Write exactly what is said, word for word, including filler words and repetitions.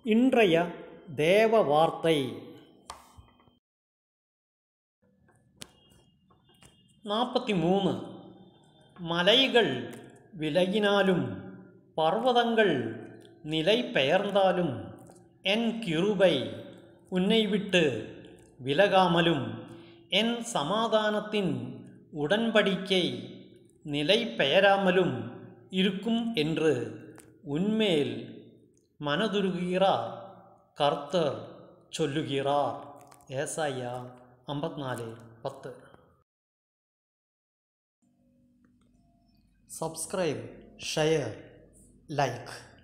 இன்றைய தேவ வார்த்தை നാൽപ്പത്തി മൂന്ന്. മലകൾ വിലകിനാലും പർവ്വതങ്ങൾ നിലൈ പെയർந்தாலும் என் கிருபை உன்னை விட்டு விலகாமலும் என் சமாதானத்தின் உடன்படிக்கை நிலை பெயராமலும் இருக்கும் என்று உன்மேல் மனதுருகிறார் கர்த்தர் சொல்லுகிறார். ஏசாயா ஐம்பത്തിനാല് പത്ത്. Subscribe, share, like.